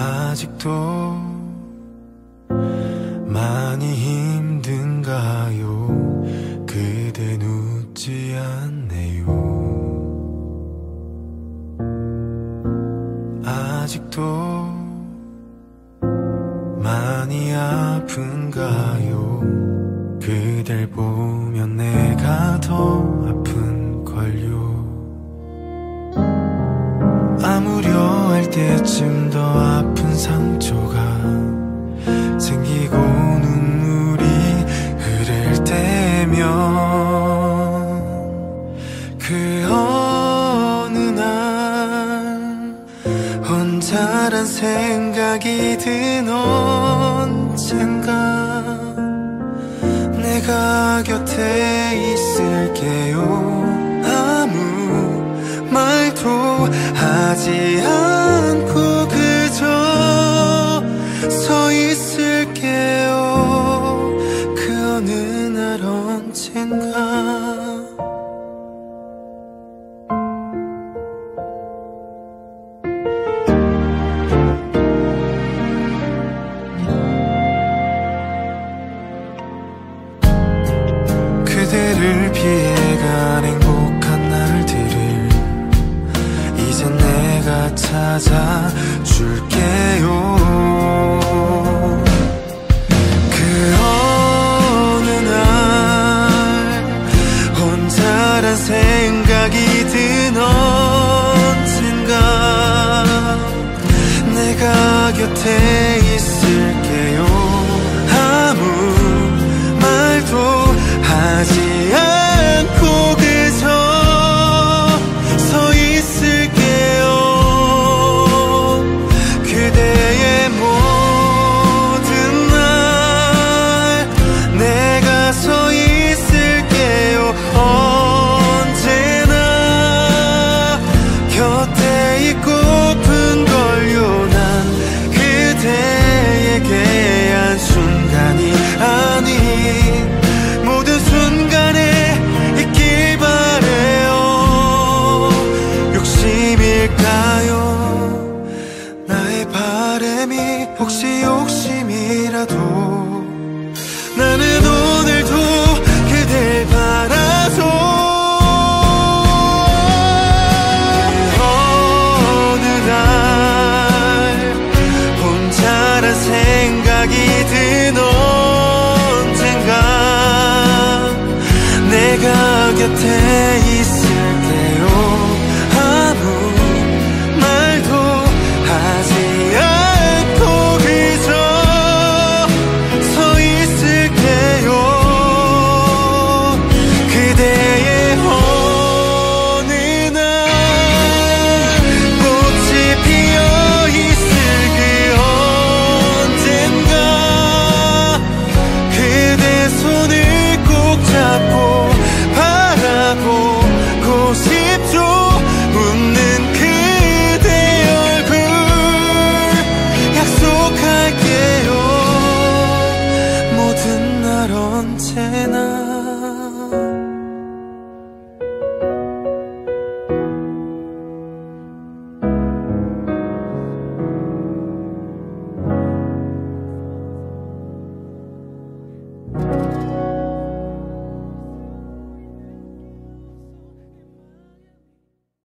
아직도 많이 힘든가요? 그댄 웃지 않네요. 아직도 많이 아픈가요? 그댈 보면 내가 더 아픈걸요. 아무려 할 때쯤 더 아픈 상처가 생기고 눈물이 흐를 때면 그 어느 날 혼자란 생각이 든 언젠가 내가 곁에 있을게요. 아무 말도 하지 않고 그저 서 있을게요. 그 어느 날 언젠가 그대를 피해간 행복한 날들을 이젠 내가 찾아줄게요. 그 어느 날 혼자란 생각이 든 언젠가 내가 곁에 있을게요. 아무 말도 하지 않고 그저 서 있을게요. 그대의 모든 날 내가 서 있을게요. 언제나 곁에 있고픈 걸요. 난 그대에게 한순간이 아닌 모든 순간에 있길 바래요. 욕심일까요? 나의 바람이 혹시 욕심이라도 나는 오늘도 그댈 바라서 어느 날 혼자란 생각이 든 언젠가 내가 곁에 있을게요.